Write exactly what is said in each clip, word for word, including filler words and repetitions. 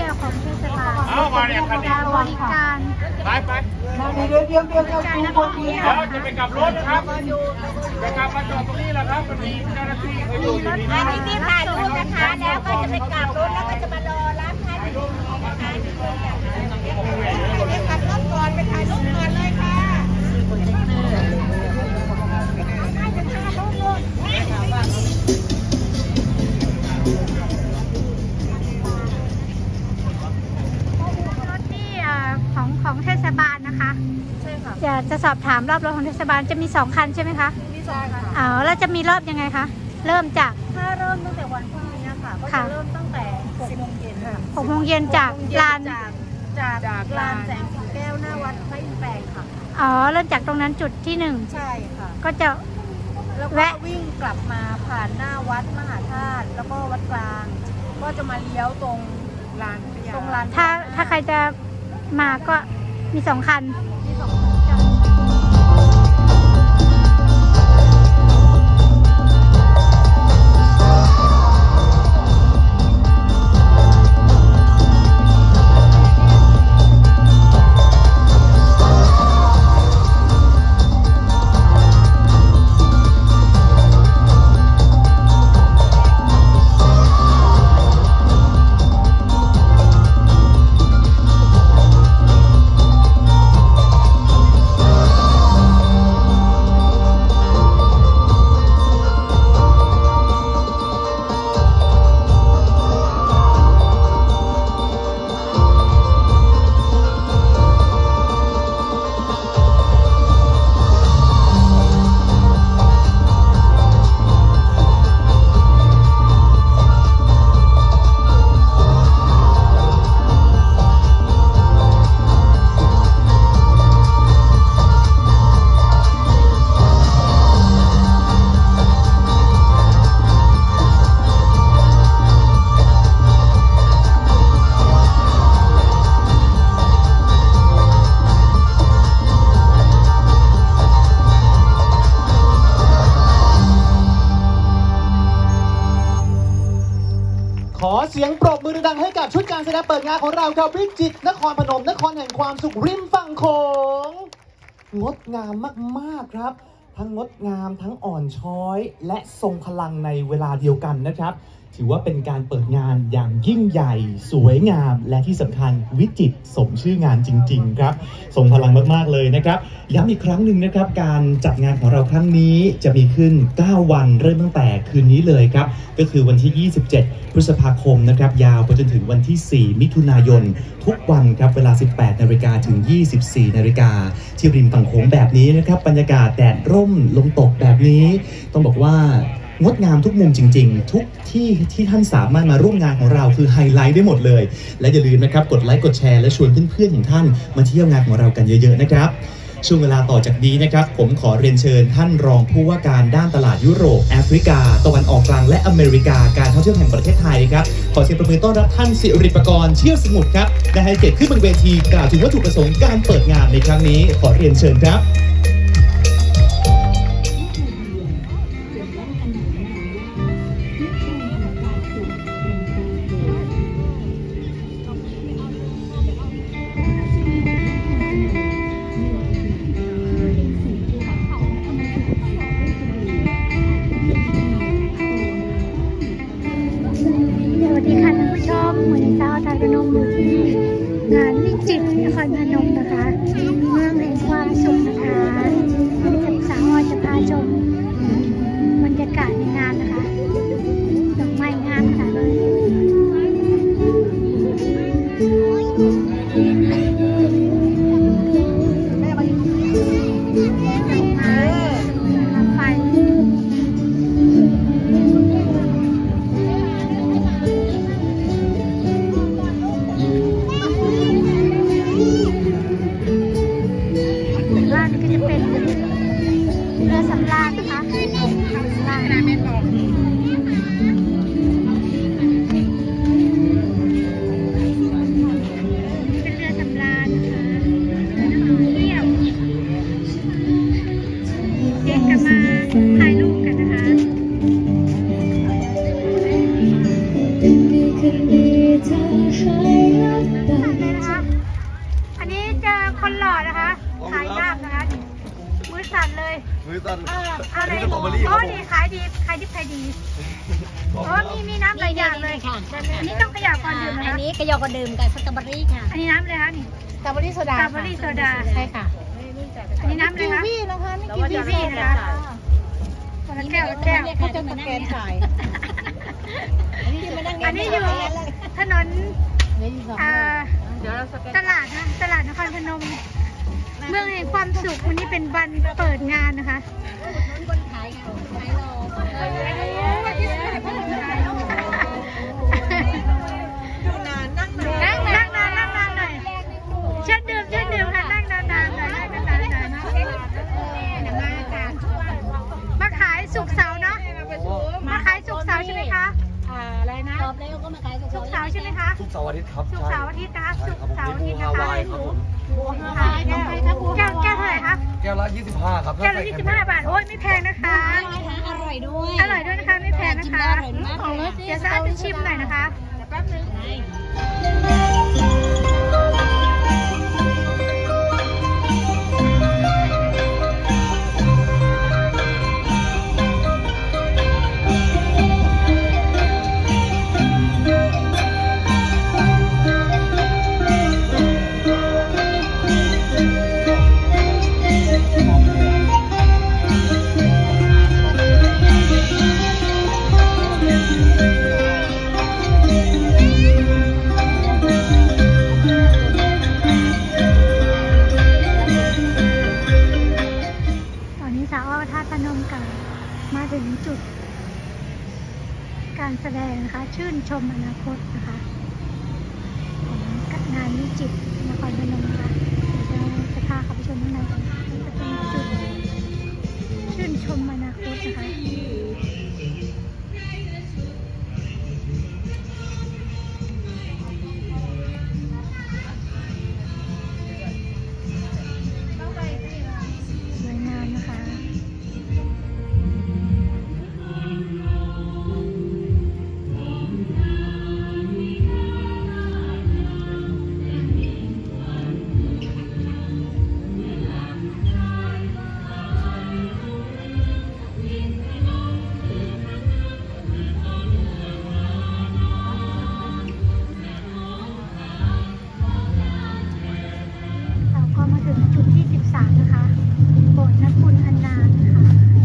ของเทศบาลเอามาเนี่ยคันนี้บริการไปไปเดี๋ยวเดี๋ยวเดี๋ยวเดี๋ยวดูคนนี้เดี๋ยวจะไปกลับรถครับจะกลับมาจอดตรงนี้แหละครับมันมีเจ้าหน้าที่เขาอยู่อยู่นี่อันนี้ที่ถ่ายรูปนะคะแล้วก็จะไปกลับรถแล้วก็จะมารอรับท่านที่นี่นะคะที่คนอยากจะเดี๋ยวกลับรถก่อนไปถ่ายรูปก่อนเลยค่ะของของเทศบาลนะคะใช่ค่ะจะจะสอบถามรอบรถของเทศบาลจะมีสองคันใช่ไหมคะมีสองค่ะอ๋อแล้วจะมีรอบยังไงคะเริ่มจากถ้าเริ่มตั้งแต่วันพรุ่งนี้ค่ะก็จะเริ่มตั้งแต่หกโมงเย็นค่ะหกโมงเย็นจากลานจากจากลานแสงสิงแก้วหน้าวัดพระอินทร์แปลงค่ะอ๋อเริ่มจากตรงนั้นจุดที่หนึ่งใช่ค่ะก็จะแล้วก็วิ่งกลับมาผ่านหน้าวัดมหาธาตุแล้วก็วัดกลางก็จะมาเลี้ยวตรงลานตรงลานถ้าถ้าใครจะมาก็มีสองคันมีสองคันขอเสียงปรบมือดังให้กับชุดการแสดงเปิดงานของเราครับวิจิตรนครพนมนครแห่งความสุขริมฝั่งโขงงดงามมากๆครับทั้งงดงามทั้งอ่อนช้อยและทรงพลังในเวลาเดียวกันนะครับถือว่าเป็นการเปิดงานอย่างยิ่งใหญ่สวยงามและที่สำคัญวิจิตรสมชื่องานจริงๆครับทรงพลังมากๆเลยนะครับย้ำอีกครั้งหนึ่งนะครับการจัดงานของเราครั้งนี้จะมีขึ้นเก้าวันเริ่มตั้งแต่คืนนี้เลยครับก็คือวันที่ยี่สิบเจ็ดพฤษภาคมนะครับยาวไปจนถึงวันที่สี่มิถุนายนทุกวันครับเวลาสิบแปดนาฬิกาถึงยี่สิบสี่นาฬิกาที่ริมฝั่งโขงแบบนี้นะครับบรรยากาศแดดร่มลมตกแบบนี้ต้องบอกว่างดงามทุกมุมจริงๆทุกที่ที่ท่านสามารถมาร่วมงานของเราคือไฮไลท์ได้หมดเลยและอย่าลืมนะครับกดไลค์กดแชร์และชวนเพื่อนๆของท่านมาเที่ยวงานของเรากันเยอะๆนะครับช่วงเวลาต่อจากนี้นะครับผมขอเรียนเชิญท่านรองผู้ว่าการด้านตลาดยุโรปแอฟริกาตะวันออกกลางและอเมริกาการท่องเที่ยวแห่งประเทศไทยครับขอเสียงปรบมือต้อนรับท่านสิริปกรณ์เชี่ยวสมุทรครับได้ให้เกียรติขึ้นบนเวทีกล่าวถึงวัตถุประสงค์การเปิดงานในครั้งนี้ขอเรียนเชิญครับงานวิจิตรนครพนมนะคะเมืองแห่งความสุขนะคะจะสาวจะพาชมบรรยากาศในงานนะคะดอกไม้งามค่ะเลยร้านก็มือสั่นอะไรนี่สตรอเบอรี่คโอ้รับผมดีขายดีขายดิบขายดีโอ้มีมีน้ำหลายอย่างเลยค่ะอันนี้ต้องขยับก่อนดื่มนะอันคะนี้กระยอกระดื่มกับสตรอเบอรี่ค่ะอันนี้น้ำเลยคะนี่สตรอเบอรี่โซสดาตรอเบอรี่โซดาใช่ค่ะอันนี้น้ำเลยคะนี่นะคะกีวีนะคะคนละแก้วละแก้วเขาจะสแกนจ่ายอันนี้อยู่ถนนอ่าตลาดนะตลาดนครพนม เมืองแห่งความสุขวันนี้เป็นวันเปิดงานนะคะนั่งนั่งนานนั่งนานหน่อยเชิญดื่มเชิญดื่มค่ะนั่งนานนานหน่อยนั่งนานนานมาขายสุกเสาร์เนาะมาขายสุกเสาร์ใช่ไหมคะอะไรนะตอบแล้วก็มาขายสุกเสาร์ใช่ไหมคะทุกเสาร์อาทิตย์ครับสุกเสาร์อาทิตย์นะคะสุกเสาร์อาทิตย์ฮานะคะวายครับผมขายแก้วแก้วแก้วเท่าไหร่คะแก้วละยี่สิบห้าครับแก้วละยี่สิบห้าบาทโอ้ยไม่แพงนะคะอร่อยด้วยอร่อยด้วยนะคะไม่แพงนะคะ เดี๋ยวจะจะชิมหน่อยนะคะแป๊บนึงตอนนี้สาวอ้อธาตุพนมกันมาถึงจุดการแสดงนะคะชื่นชมอนาคตนะคะของงานวิจิตรนครพนมนะคะเดี๋ยวจะพาเข้าไปชมข้างในกันจะเป็นจุดชื่นชมอนาคตนะคะสวยงามนะคะ เราก็มาถึงจุดที่สิบสามนะคะ โบสถ์นักบุญอันนานนะคะ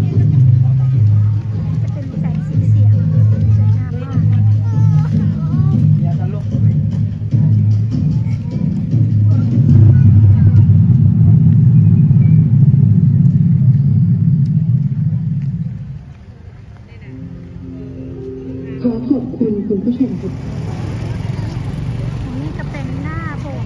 จะเป็นแสงสีเสียงสวยงามมากขอขอบคุณคุณผู้ชมทุกตรงนี้จะเป็นหน้าโบสถ์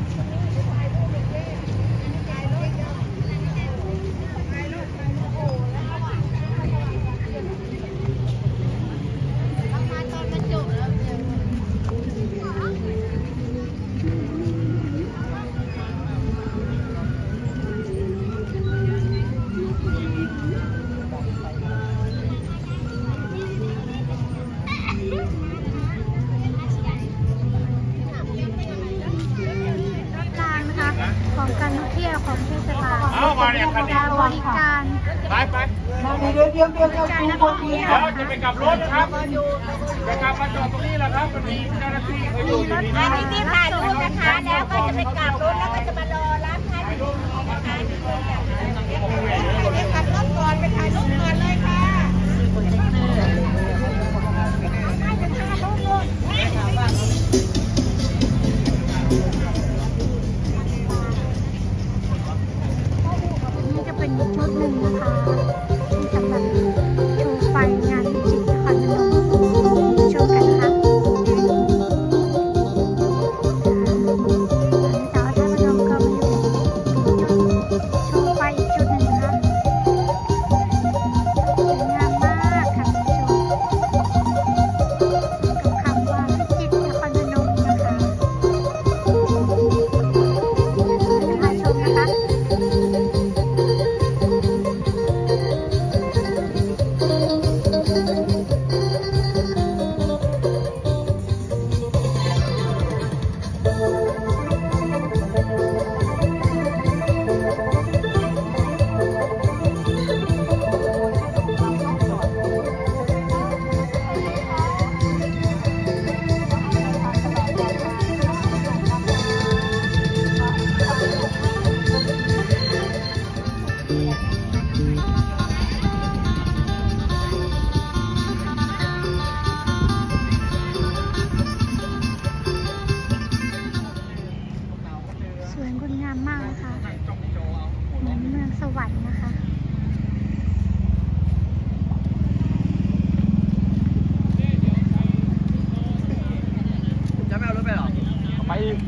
รางนะคะของการท่องเที่ยวของเทศบาลเอามาเนี่ยคันนี้บริการไปไปเดี๋ยวเดี๋ยวเดี๋ยวเดี๋ยวใจดูนักบท่อน งนี้เที่ยวเดี๋ยวจะไปกลับรถครับจะกลับมาจอดตรงนี้แหละครับมันมีเจ้าหน้าที่เขาอยู่อยู่นี่อันนี้ที่ถ่ายรูปนะคะ แล้วก็จะไปกลับรถแล้วก็จะมารอรับท่านที่นี่นะคะที่คนแบบเดี๋ยวกลับรถก่อนไปถ่ายรูปก่อนเลยค่ะไม่จะถ่ายรูปรถนี่จะเป็นอีกชุดหนึ่งนะคะที่สำหรับโชว์ไฟงานวิจิตรนครพนมโชว์กันนะคะสาวท่าพนมวรรค์นะคะจะไม่เอารถไปหรอไป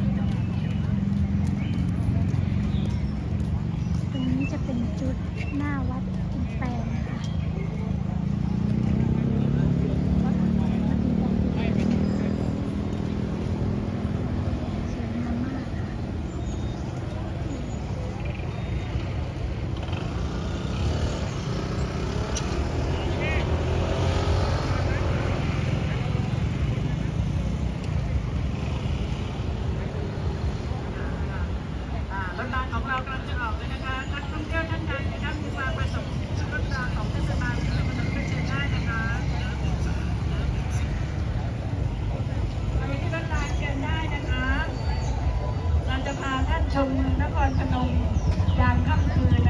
ตรงนี้จะเป็นจุดหน้าวัดอินแปลงนะคะสวยงามมากค่ะรถรางของเรากำลังจะออกเลยนะคะนักท่องเที่ยวท่านใดนะครับมีความประสงค์รถรางของเทศบาลนครพนมก็เชิญได้นะคะไปที่รถรางเชิญได้นะคะเราจะพาท่านชมนครพนมยามค่ำคืน